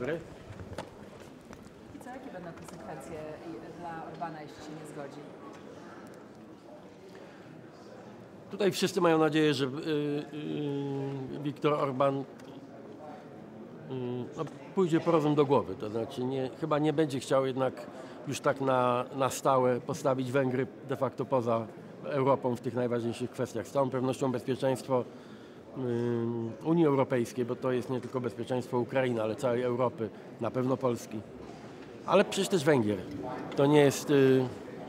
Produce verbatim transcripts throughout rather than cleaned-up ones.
dobry. I co, jakie będą konsekwencje dla Orbana, jeśli się nie zgodzi? Tutaj wszyscy mają nadzieję, że Viktor Orban y, no, pójdzie po rozum do głowy. To znaczy nie, chyba nie będzie chciał jednak już tak na, na stałe postawić Węgry de facto poza Europą w tych najważniejszych kwestiach. Z całą pewnością bezpieczeństwo y, Unii Europejskiej, bo to jest nie tylko bezpieczeństwo Ukrainy, ale całej Europy, na pewno Polski. Ale przecież też Węgier. To nie jest... Y, y,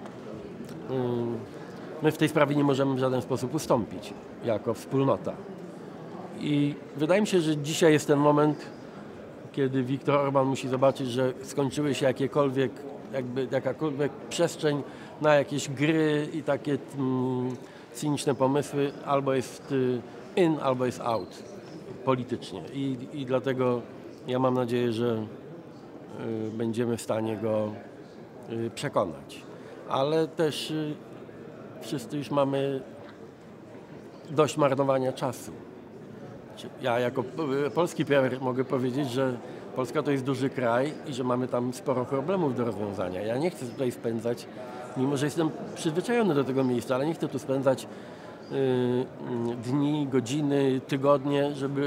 my w tej sprawie nie możemy w żaden sposób ustąpić jako wspólnota. I wydaje mi się, że dzisiaj jest ten moment, kiedy Viktor Orban musi zobaczyć, że skończyły się jakiekolwiek, jakby jakakolwiek przestrzeń na jakieś gry i takie mm, cyniczne pomysły. Albo jest in, albo jest out politycznie. I, i dlatego ja mam nadzieję, że y, będziemy w stanie go y, przekonać. Ale też y, wszyscy już mamy dość marnowania czasu. Ja jako polski premier mogę powiedzieć, że Polska to jest duży kraj i że mamy tam sporo problemów do rozwiązania. Ja nie chcę tutaj spędzać, mimo że jestem przyzwyczajony do tego miejsca, ale nie chcę tu spędzać y, dni, godziny, tygodnie, żeby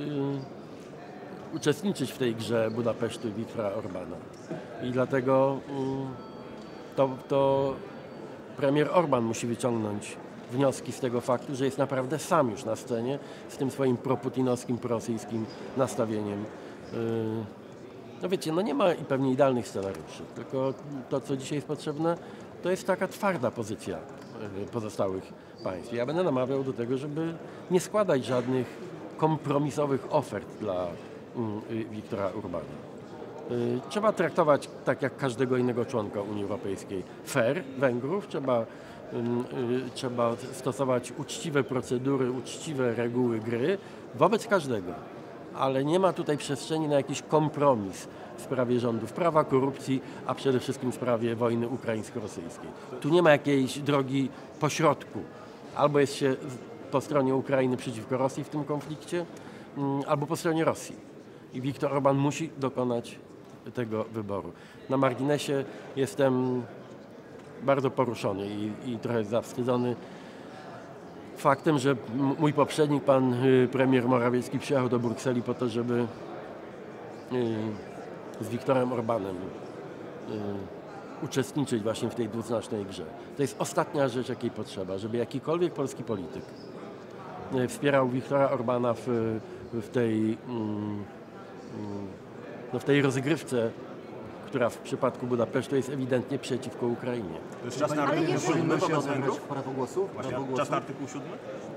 y, uczestniczyć w tej grze Budapesztu i Viktora Orbana. I dlatego y, to, to premier Orban musi wyciągnąć wnioski z tego faktu, że jest naprawdę sam już na scenie z tym swoim proputinowskim, prorosyjskim nastawieniem. No wiecie, no nie ma i pewnie idealnych scenariuszy, tylko to, co dzisiaj jest potrzebne, to jest taka twarda pozycja pozostałych państw. Ja będę namawiał do tego, żeby nie składać żadnych kompromisowych ofert dla Viktora Orbana. Trzeba traktować tak jak każdego innego członka Unii Europejskiej fair Węgrów, trzeba Trzeba stosować uczciwe procedury, uczciwe reguły gry wobec każdego. Ale nie ma tutaj przestrzeni na jakiś kompromis w sprawie rządów prawa, korupcji, a przede wszystkim w sprawie wojny ukraińsko-rosyjskiej. Tu nie ma jakiejś drogi pośrodku. Albo jest się po stronie Ukrainy przeciwko Rosji w tym konflikcie, albo po stronie Rosji. I Viktor Orban musi dokonać tego wyboru. Na marginesie jestem bardzo poruszony i, i trochę zawstydzony faktem, że mój poprzednik, pan premier Morawiecki, przyjechał do Brukseli po to, żeby z Viktorem Orbanem uczestniczyć właśnie w tej dwuznacznej grze. To jest ostatnia rzecz, jakiej potrzeba, żeby jakikolwiek polski polityk wspierał Viktora Orbana w, w, tej, no w tej rozgrywce, która w przypadku Budapesztu jest ewidentnie przeciwko Ukrainie. To jest czas na artykuł siódmy wobec Węgrów? Prawo głosu? Właśnie, czas na artykuł siódmy?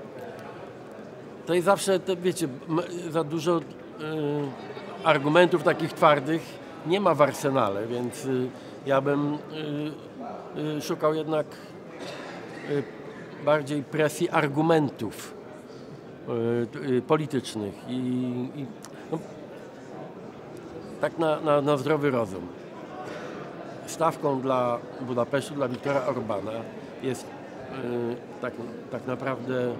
To jest zawsze, to wiecie, za dużo y, argumentów takich twardych nie ma w arsenale, więc y, ja bym y, y, szukał jednak y, bardziej presji argumentów y, y, politycznych i, i no, tak na, na, na zdrowy rozum. Stawką dla Budapesztu, dla Viktora Orbana jest yy, tak, tak naprawdę yy,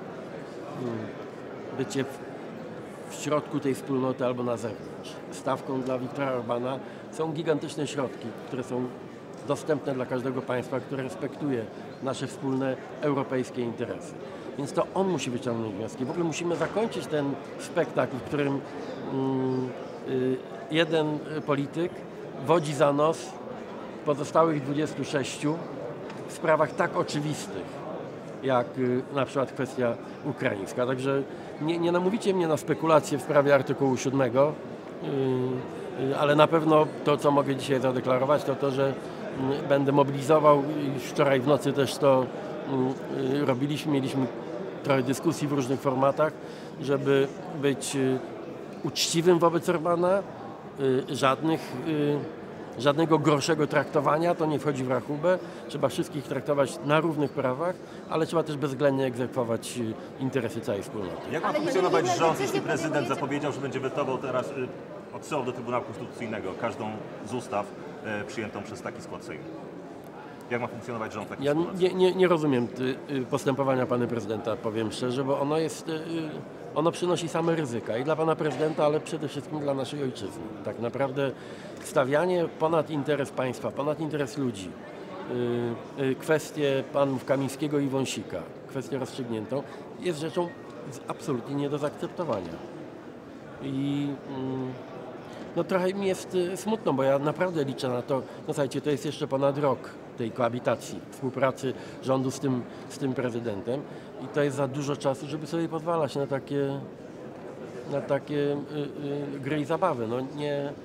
bycie w, w środku tej wspólnoty albo na zewnątrz. Stawką dla Viktora Orbana są gigantyczne środki, które są dostępne dla każdego państwa, które respektuje nasze wspólne europejskie interesy. Więc to on musi wyciągnąć wnioski. W ogóle musimy zakończyć ten spektakl, w którym yy, yy, jeden polityk wodzi za nos pozostałych dwudziestu sześciu w sprawach tak oczywistych, jak y, na przykład kwestia ukraińska. Także nie, nie namówicie mnie na spekulacje w sprawie artykułu siódmego, y, y, ale na pewno to, co mogę dzisiaj zadeklarować, to to, że y, będę mobilizował. Już wczoraj w nocy też to y, y, robiliśmy, mieliśmy trochę dyskusji w różnych formatach, żeby być y, uczciwym wobec Orbana, y, żadnych y, Żadnego gorszego traktowania, to nie wchodzi w rachubę. Trzeba wszystkich traktować na równych prawach, ale trzeba też bezwzględnie egzekwować interesy całej wspólnoty. Jak ma funkcjonować rząd, jeśli prezydent zapowiedział, że będzie wetował teraz, odsyłał do Trybunału Konstytucyjnego każdą z ustaw przyjętą przez taki skład Sejmu? Jak ma funkcjonować rząd w takiej Ja sytuacji? nie, nie, nie rozumiem y, y, postępowania pana prezydenta, powiem szczerze, bo ono jest, y, y, ono przynosi same ryzyka i dla pana prezydenta, ale przede wszystkim dla naszej ojczyzny. Tak naprawdę stawianie ponad interes państwa, ponad interes ludzi, y, y, kwestię panów Kamińskiego i Wąsika, kwestię rozstrzygniętą, jest rzeczą z- absolutnie nie do zaakceptowania. I mm, no trochę mi jest y, smutno, bo ja naprawdę liczę na to, no słuchajcie, to jest jeszcze ponad rok tej koabitacji, współpracy rządu z tym, z tym prezydentem i to jest za dużo czasu, żeby sobie pozwalać na takie, na takie y, y, gry i zabawy. No nie, mm,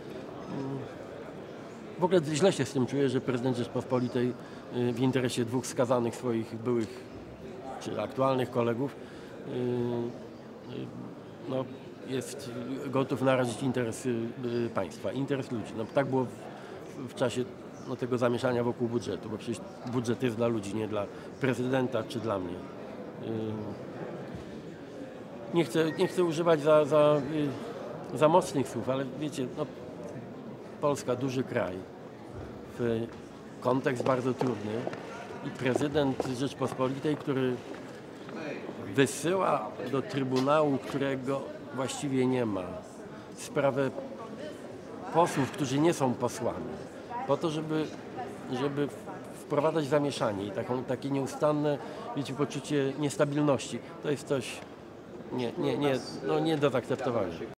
w ogóle źle się z tym czuję, że prezydent Rzeczpospolitej y, w interesie dwóch skazanych swoich byłych czy aktualnych kolegów y, y, no, jest gotów narazić interes y, y, państwa, interes ludzi. No, tak było w, w czasie no, tego zamieszania wokół budżetu, bo przecież budżet jest dla ludzi, nie dla prezydenta czy dla mnie. Y, nie, chcę, nie chcę używać za, za, y, za mocnych słów, ale wiecie, no, Polska, duży kraj, w kontekst bardzo trudny i prezydent Rzeczpospolitej, który wysyła do Trybunału, którego właściwie nie ma, sprawę posłów, którzy nie są posłami, po to, żeby, żeby wprowadzać zamieszanie i taką, takie nieustanne, wiecie, poczucie niestabilności. To jest coś nie, nie, nie, no nie do zaakceptowania.